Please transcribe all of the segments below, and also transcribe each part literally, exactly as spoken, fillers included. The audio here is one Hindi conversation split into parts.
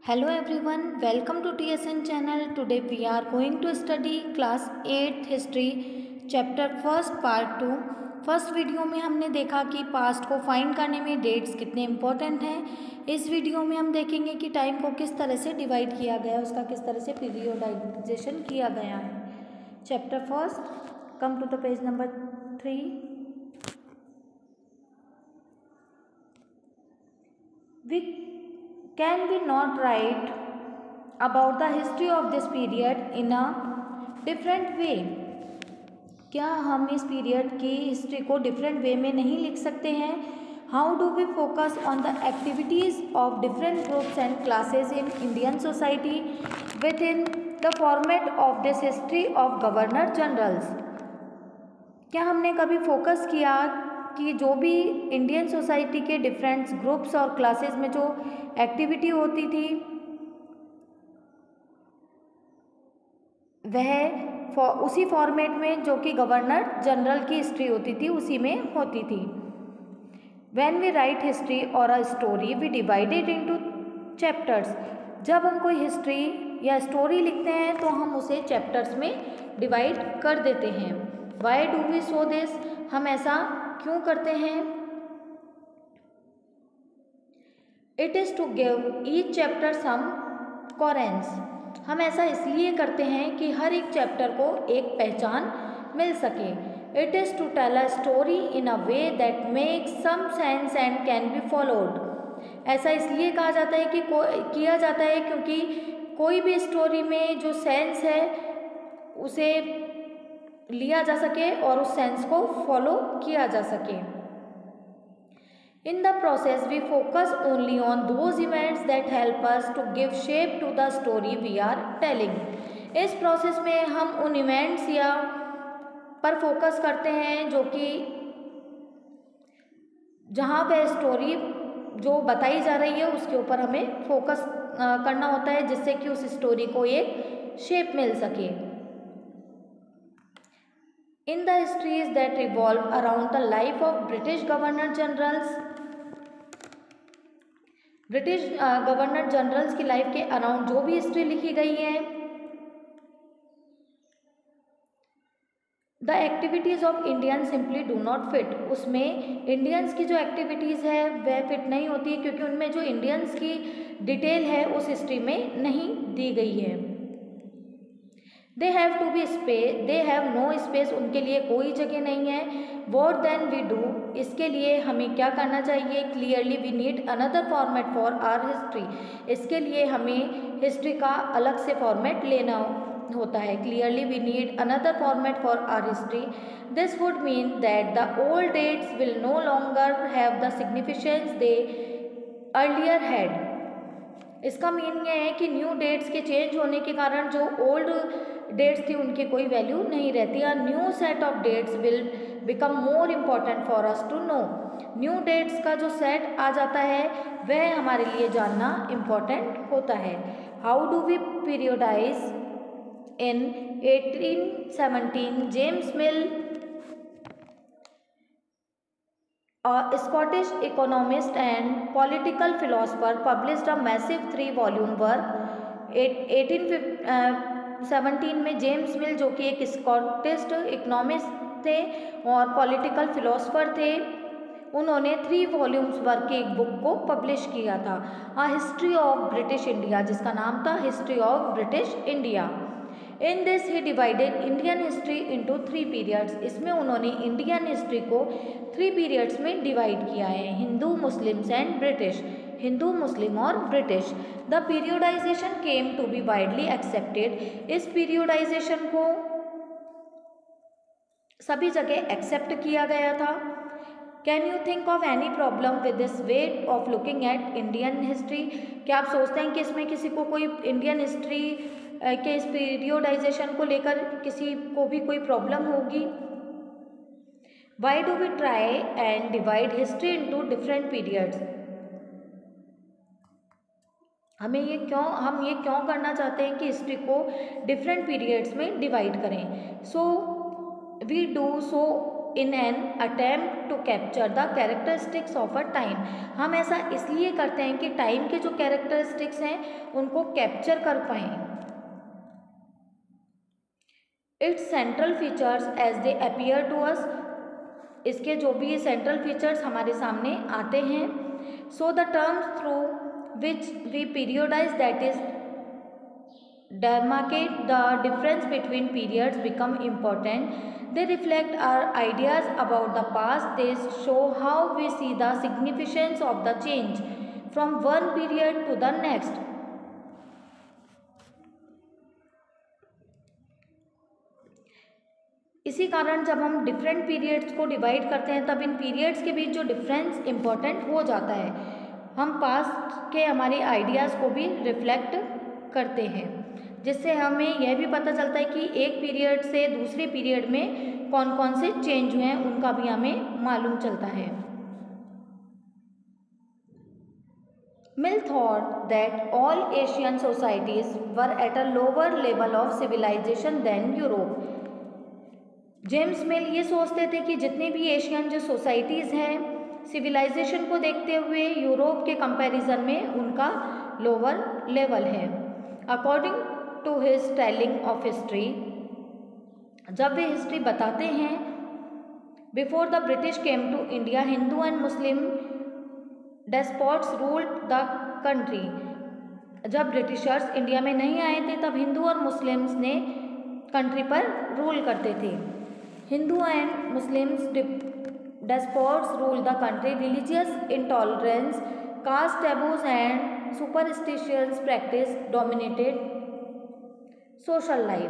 Hello everyone, welcome to T S N channel. Today we are going to study class eighth history chapter first part two. First video में हमने देखा कि पास्ट को फाइंड करने में डेट्स कितने इम्पोर्टेंट हैं. इस वीडियो में हम देखेंगे कि टाइम को किस तरह से डिवाइड किया गया है, उसका किस तरह से पीरियोडाइजेशन किया गया है. Chapter first, come to the page number three. We can we not write about the history of this period in a different way? क्या हम इस पीरियड की हिस्ट्री को डिफरेंट वे में नहीं लिख सकते हैं? How do we focus on the activities of different groups and classes in Indian society with in the format of this history of governor generals? क्या हमने कभी फोकस किया कि जो भी इंडियन सोसाइटी के डिफरेंट ग्रुप्स और क्लासेस में जो एक्टिविटी होती थी वह उसी फॉर्मेट में जो कि गवर्नर जनरल की हिस्ट्री होती थी उसी में होती थी. व्हेन वी राइट हिस्ट्री और a story we divided into chapters. जब हम कोई हिस्ट्री या स्टोरी लिखते हैं तो हम उसे चैप्टर्स में डिवाइड कर देते हैं. Why do we so this? हम ऐसा क्यों करते हैं? It is to give each chapter some coherence. हम ऐसा इसलिए करते हैं कि हर एक चैप्टर को एक पहचान मिल सके. It is to tell a story in a way that makes some sense and can be followed. ऐसा इसलिए कहा जाता है कि किया जाता है क्योंकि कोई भी स्टोरी में जो सेंस है उसे लिया जा सके और उस सेंस को फॉलो किया जा सके. In the process, we focus only on those events that help us to give shape to the story we are telling. इस प्रोसेस में हम उन इवेंट्स या पर फोकस करते हैं जो कि जहाँ पे स्टोरी जो बताई जा रही है उसके ऊपर हमें फोकस करना होता है जिससे कि उस स्टोरी को एक शेप मिल सके. In the histories that revolve around the life of British Governor Generals, British governor generals की लाइफ के अराउंड जो भी हिस्ट्री लिखी गई है, the activities of Indian simply do not fit. उसमें इंडियंस की जो एक्टिविटीज़ है वह फिट नहीं होती है क्योंकि उनमें जो इंडियंस की डिटेल है उस हिस्ट्री में नहीं दी गई है. They have to be space, they have no space, उनके लिए कोई जगह नहीं है. वॉट देन वी डू, इसके लिए हमें क्या करना चाहिए? Clearly we need another format for our history. इसके लिए हमें हिस्ट्री का अलग से फॉर्मेट लेना होता है. Clearly we need another format for our history. This would mean that the old dates will no longer have the significance they earlier had. इसका मीनिंग ये है कि न्यू डेट्स के चेंज होने के कारण जो ओल्ड डेट्स थी उनकी कोई वैल्यू नहीं रहती. A new set of dates will become more important for us to know. New dates का जो सेट आ जाता है वह हमारे लिए जानना इम्पॉर्टेंट होता है. How do we periodise? In eighteen seventeen James Mill, a Scottish economist and political philosopher, published a massive three volume work. Eighteen seventeen में जेम्स मिल जो कि एक स्कॉटिश इकोनॉमिस्ट थे और पॉलिटिकल फिलोसफर थे, उन्होंने थ्री वॉल्यूम्स वर्क के एक बुक को पब्लिश किया था, a history of British India, जिसका नाम था history of British India. In this he divided Indian history into three periods. इसमें उन्होंने इंडियन हिस्ट्री को थ्री पीरियड्स में डिवाइड किया है, Hindu, Muslims and British. Hindu, मुस्लिम और British. The periodisation came to be widely accepted. इस पीरियोडाइजेशन को सभी जगह एक्सेप्ट किया गया था. Can you think of any problem with this way of looking at Indian history? क्या आप सोचते हैं कि इसमें किसी को कोई इंडियन हिस्ट्री के इस पीरियोडाइजेशन को लेकर किसी को भी कोई प्रॉब्लम होगी? Why do we try and divide history into different periods? हमें ये क्यों हम ये क्यों करना चाहते हैं कि हिस्ट्री को डिफरेंट पीरियड्स में डिवाइड करें? So we do so in an attempt to capture the characteristics of a time. हम ऐसा इसलिए करते हैं कि टाइम के जो कैरेक्टरिस्टिक्स हैं उनको कैप्चर कर पाएँ। Its central features as they appear to us, इसके जो भी ये सेंट्रल फीचर्स हमारे सामने आते हैं। So the terms through which we periodise that is demarcate the difference between periods become important. They reflect our ideas about the past. They show how we see the significance of the change from one period to the next. इसी कारण जब हम डिफरेंट पीरियड्स को डिवाइड करते हैं तब इन पीरियड्स के बीच जो डिफरेंस इम्पॉर्टेंट हो जाता है। हम पास्ट के हमारे आइडियाज़ को भी रिफ्लेक्ट करते हैं, जिससे हमें यह भी पता चलता है कि एक पीरियड से दूसरे पीरियड में कौन कौन से चेंज हुए हैं उनका भी हमें मालूम चलता है। Mill thought that all Asian societies were at a lower level of civilisation than Europe. James Mill ये सोचते थे कि जितनी भी एशियन जो सोसाइटीज़ हैं सिविलाइजेशन को देखते हुए यूरोप के कंपैरिजन में उनका लोअर लेवल है। According to his telling of history, जब वे हिस्ट्री बताते हैं, before the British came to India Hindu and Muslim despots ruled the country. जब ब्रिटिशर्स इंडिया में नहीं आए थे तब हिंदू और मुस्लिम्स ने कंट्री पर रूल करते थे। Hindu and Muslims despots rule the country. Religious intolerance, caste taboos and superstitious practice dominated social life.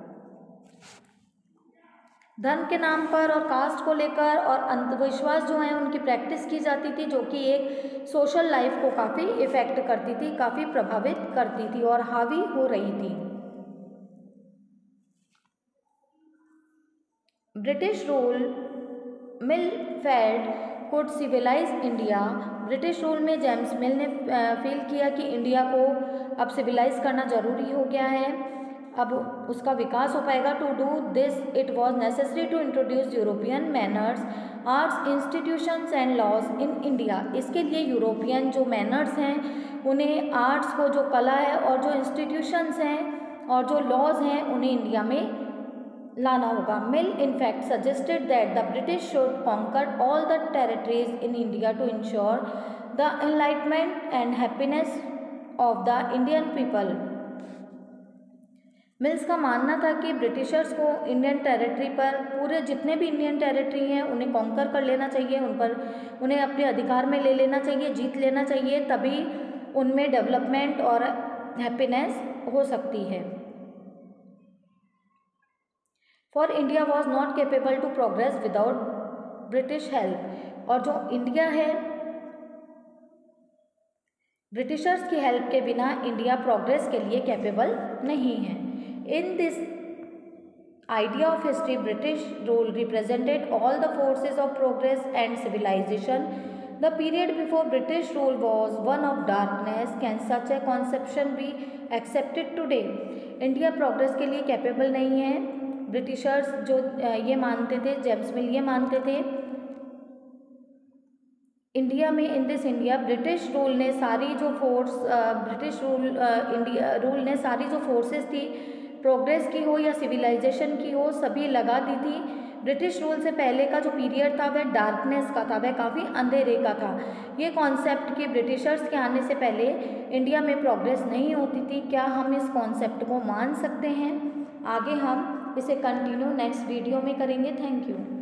धर्म के नाम पर और कास्ट को लेकर और अंधविश्वास जो है उनकी प्रैक्टिस की जाती थी, जो कि एक सोशल लाइफ को काफ़ी इफ़ेक्ट करती थी, काफ़ी प्रभावित करती थी और हावी हो रही थी। British rule Mill felt could civilise India. British rule में जेम्स मिल ने फील किया कि इंडिया को अब सिविलाइज करना ज़रूरी हो गया है, अब उसका विकास हो पाएगा। To do this it was necessary to introduce European manners, arts, institutions and laws in India. इसके लिए यूरोपियन जो मैनर्स हैं उन्हें, आर्ट्स को जो कला है और जो इंस्टीट्यूशंस हैं और जो लॉज हैं उन्हें इंडिया में लाना होगा। Mill in fact suggested that the British should conquer all the territories in India to ensure the enlightenment and happiness of the Indian people. Mills का मानना था कि ब्रिटिशर्स को इंडियन टेरिटरी पर, पूरे जितने भी इंडियन टेरिटरी हैं उन्हें कॉन्कर कर लेना चाहिए, उन पर उन्हें अपने अधिकार में ले लेना चाहिए, जीत लेना चाहिए, तभी उनमें डेवलपमेंट और हैप्पीनेस हो सकती है। For India was not capable to progress without British help. और जो इंडिया है ब्रिटिशर्स की हेल्प के बिना इंडिया प्रोग्रेस के लिए कैपेबल नहीं है। In this idea of history, British rule represented all the forces of progress and civilization. The period before British rule was one of darkness. Can such a conception be accepted today? India progress के लिए कैपेबल नहीं है। ब्रिटिशर्स जो ये मानते थे, जेम्स मिल ये मानते थे, इंडिया में, in this India British rule ने सारी जो force British rule India rule ने सारी जो फोर्सेस थी, प्रोग्रेस की हो या सिविलाइजेशन की हो, सभी लगा दी थी। ब्रिटिश रूल से पहले का जो पीरियड था वह डार्कनेस का था, वह काफ़ी अंधेरे का था। ये कॉन्सेप्ट कि ब्रिटिशर्स के आने से पहले इंडिया में प्रोग्रेस नहीं होती थी, क्या हम इस कॉन्सेप्ट को मान सकते हैं? आगे हम इसे कंटिन्यू नेक्स्ट वीडियो में करेंगे। Thank you.